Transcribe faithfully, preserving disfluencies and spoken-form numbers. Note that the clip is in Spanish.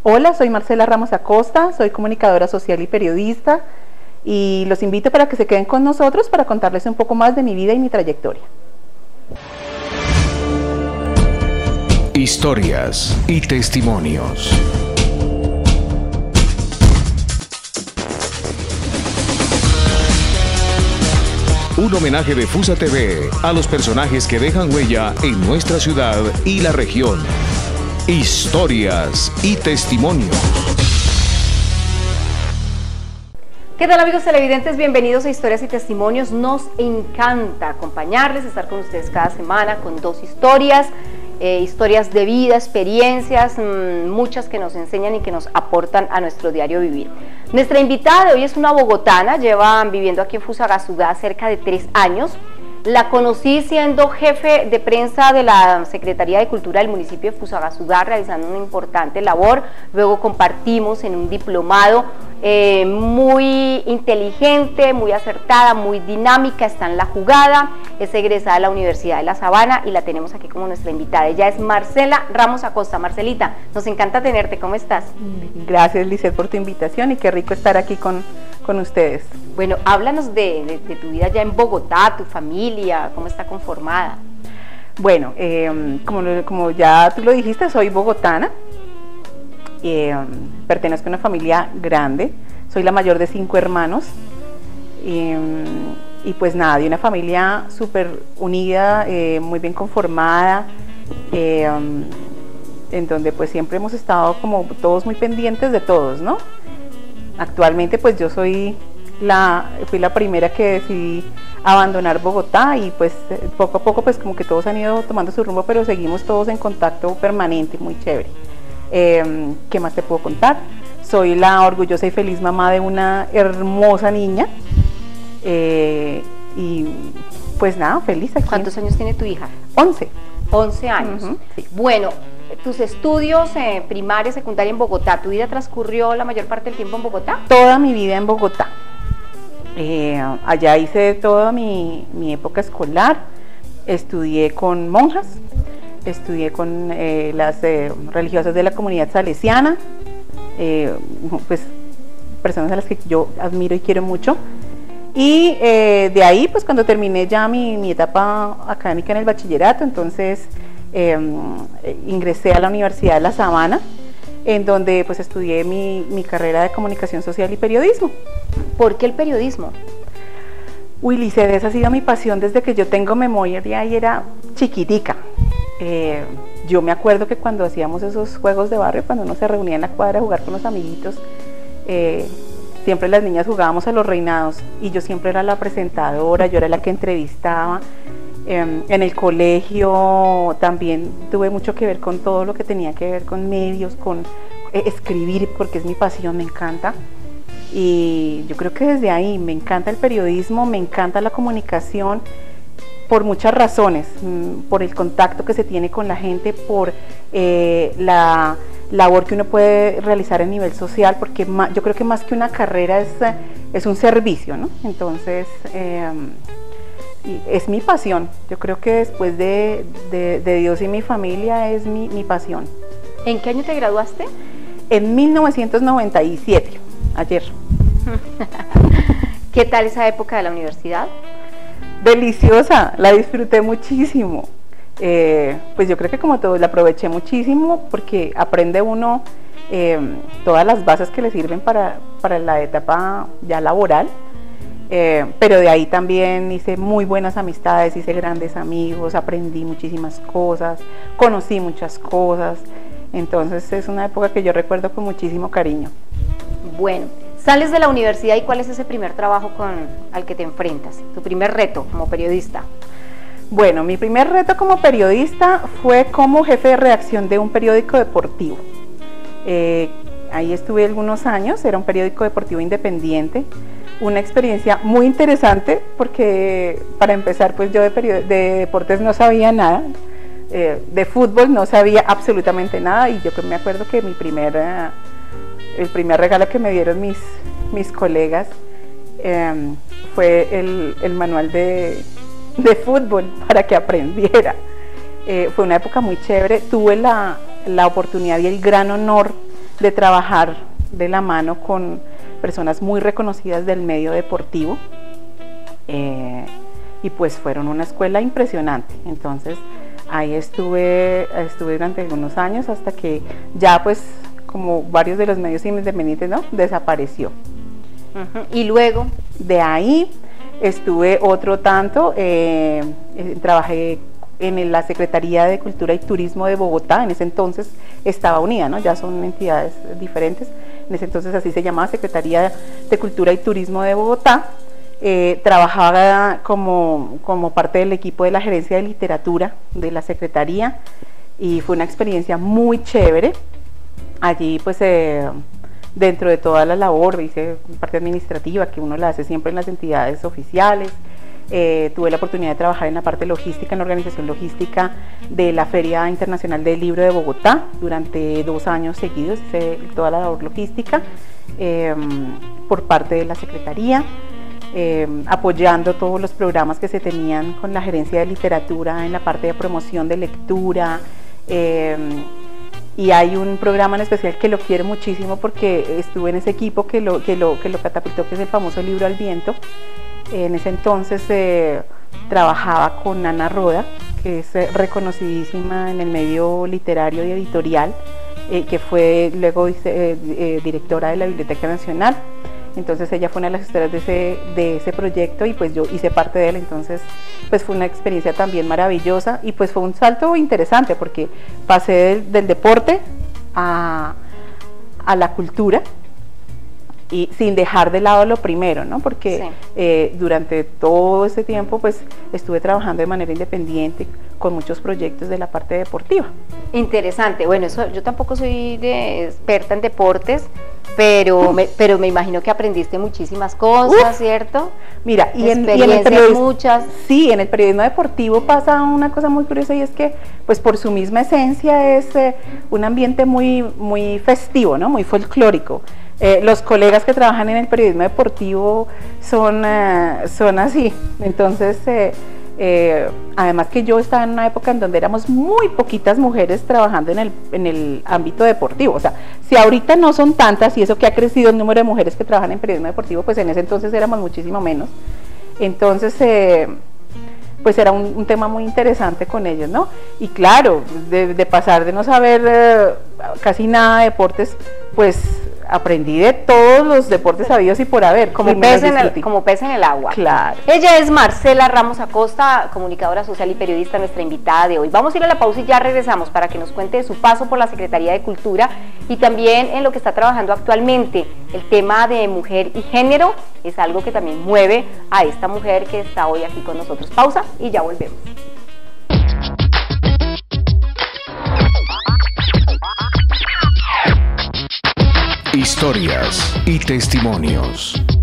Hola, soy Marcela Ramos Acosta, soy comunicadora social y periodista y los invito para que se queden con nosotros para contarles un poco más de mi vida y mi trayectoria. Historias y testimonios. Un homenaje de Fusa T V a los personajes que dejan huella en nuestra ciudad y la región. Historias y testimonios. ¿Qué tal, amigos televidentes? Bienvenidos a Historias y Testimonios. Nos encanta acompañarles, estar con ustedes cada semana con dos historias, eh, historias de vida, experiencias, mmm, muchas que nos enseñan y que nos aportan a nuestro diario vivir. Nuestra invitada de hoy es una bogotana, lleva viviendo aquí en Fusagasugá cerca de tres años. La conocí siendo jefe de prensa de la Secretaría de Cultura del municipio de Fusagasugá, realizando una importante labor. Luego compartimos en un diplomado eh, muy inteligente, muy acertada, muy dinámica, está en la jugada, es egresada de la Universidad de La Sabana y la tenemos aquí como nuestra invitada. Ella es Marcela Ramos Acosta. Marcelita, nos encanta tenerte, ¿cómo estás? Gracias, Lizeth, por tu invitación y qué rico estar aquí con, con ustedes. Bueno, háblanos de, de, de tu vida ya en Bogotá, tu familia, cómo está conformada. Bueno, eh, como, como ya tú lo dijiste, soy bogotana, eh, pertenezco a una familia grande, soy la mayor de cinco hermanos, eh, y pues nada, de una familia súper unida, eh, muy bien conformada, eh, en donde pues siempre hemos estado como todos muy pendientes de todos, ¿no? Actualmente pues yo soy la, fui la primera que decidí abandonar Bogotá y pues poco a poco pues como que todos han ido tomando su rumbo, pero seguimos todos en contacto permanente, muy chévere. Eh, ¿Qué más te puedo contar? Soy la orgullosa y feliz mamá de una hermosa niña, eh, y pues nada, feliz aquí. ¿Cuántos años tiene tu hija? once. once años. Uh-huh. Sí. Bueno, tus estudios eh, primaria, secundaria en Bogotá, ¿tu vida transcurrió la mayor parte del tiempo en Bogotá? Toda mi vida en Bogotá. Eh, allá hice toda mi, mi época escolar, estudié con monjas, estudié con eh, las eh, religiosas de la comunidad salesiana, eh, pues personas a las que yo admiro y quiero mucho. Y eh, de ahí, pues cuando terminé ya mi, mi etapa académica en el bachillerato, entonces eh, ingresé a la Universidad de La Sabana, en donde pues estudié mi, mi carrera de comunicación social y periodismo. ¿Por qué el periodismo? Uy, Lizeth, esa ha sido mi pasión desde que yo tengo memoria y era chiquitica. Eh, yo me acuerdo que cuando hacíamos esos juegos de barrio, cuando uno se reunía en la cuadra a jugar con los amiguitos, eh, siempre las niñas jugábamos a los reinados y yo siempre era la presentadora, yo era la que entrevistaba. Eh, en el colegio también tuve mucho que ver con todo lo que tenía que ver con medios, con eh, escribir, porque es mi pasión, me encanta. Y yo creo que desde ahí me encanta el periodismo, me encanta la comunicación, por muchas razones, por el contacto que se tiene con la gente, por eh, la labor que uno puede realizar a nivel social, porque más, yo creo que más que una carrera es, es un servicio, ¿no? Entonces, eh, es mi pasión. Yo creo que después de, de, de Dios y mi familia es mi, mi pasión. ¿En qué año te graduaste? En mil novecientos noventa y siete, ayer. ¿Qué tal esa época de la universidad? Deliciosa, la disfruté muchísimo. Eh, pues yo creo que como todo la aproveché muchísimo porque aprende uno eh, todas las bases que le sirven para, para la etapa ya laboral. Eh, pero de ahí también hice muy buenas amistades, hice grandes amigos, aprendí muchísimas cosas, conocí muchas cosas, entonces es una época que yo recuerdo con muchísimo cariño. Bueno, sales de la universidad y ¿cuál es ese primer trabajo con, al que te enfrentas? Tu primer reto como periodista. Bueno, mi primer reto como periodista fue como jefe de redacción de un periódico deportivo. Eh, ahí estuve algunos años, era un periódico deportivo independiente. Una experiencia muy interesante porque para empezar pues yo de, de deportes no sabía nada, eh, de fútbol no sabía absolutamente nada y yo me acuerdo que mi primer, uh, el primer regalo que me dieron mis, mis colegas eh, fue el, el manual de, de fútbol para que aprendiera. Eh, fue una época muy chévere, tuve la, la oportunidad y el gran honor de trabajar de la mano con personas muy reconocidas del medio deportivo, eh, y pues fueron una escuela impresionante. Entonces ahí estuve, estuve durante algunos años hasta que ya pues como varios de los medios independientes, ¿no?, desapareció. Uh-huh. Y luego de ahí estuve otro tanto, eh, eh, trabajé en la Secretaría de Cultura y Turismo de Bogotá. En ese entonces estaba unida, ¿no?, ya son entidades diferentes. En ese entonces así se llamaba, Secretaría de Cultura y Turismo de Bogotá. Eh, trabajaba como, como parte del equipo de la gerencia de literatura de la Secretaría, y fue una experiencia muy chévere. Allí pues eh, dentro de toda la labor hice parte administrativa que uno la hace siempre en las entidades oficiales. Eh, tuve la oportunidad de trabajar en la parte logística, en la organización logística de la Feria Internacional del Libro de Bogotá durante dos años seguidos, hice toda la labor logística eh, por parte de la Secretaría, eh, apoyando todos los programas que se tenían con la gerencia de literatura en la parte de promoción de lectura, eh, y hay un programa en especial que lo quiero muchísimo porque estuve en ese equipo que lo, que lo, que lo catapultó, que es el famoso Libro al Viento. En ese entonces eh, trabajaba con Ana Roda, que es eh, reconocidísima en el medio literario y editorial, eh, que fue luego eh, eh, directora de la Biblioteca Nacional. Entonces ella fue una de las gestoras de ese, de ese proyecto y pues yo hice parte de él. Entonces pues fue una experiencia también maravillosa y pues fue un salto interesante porque pasé del, del deporte a, a la cultura, y sin dejar de lado lo primero, ¿no? Porque sí. eh, durante todo ese tiempo pues estuve trabajando de manera independiente con muchos proyectos de la parte deportiva. Interesante. Bueno, eso yo tampoco soy de experta en deportes, pero me, pero me imagino que aprendiste muchísimas cosas, Uf. ¿cierto? Mira, y en, y en el periodismo, muchas. Sí, en el periodismo deportivo pasa una cosa muy curiosa, y es que pues por su misma esencia es eh, un ambiente muy, muy festivo, ¿no? Muy folclórico. Eh, los colegas que trabajan en el periodismo deportivo son, uh, son así. Entonces eh, eh, además que yo estaba en una época en donde éramos muy poquitas mujeres trabajando en el, en el ámbito deportivo. O sea, si ahorita no son tantas, y eso que ha crecido el número de mujeres que trabajan en periodismo deportivo, pues en ese entonces éramos muchísimo menos. Entonces eh, pues era un, un tema muy interesante con ellos, ¿no? Y claro, de, de pasar de no saber eh, casi nada de deportes, pues aprendí de todos los deportes sabidos y por haber. Como pez, en el, como pez en el agua. Claro. Ella es Marcela Ramos Acosta, comunicadora social y periodista, nuestra invitada de hoy. Vamos a ir a la pausa y ya regresamos para que nos cuente de su paso por la Secretaría de Cultura y también en lo que está trabajando actualmente. El tema de mujer y género es algo que también mueve a esta mujer que está hoy aquí con nosotros. Pausa y ya volvemos. Historias y testimonios.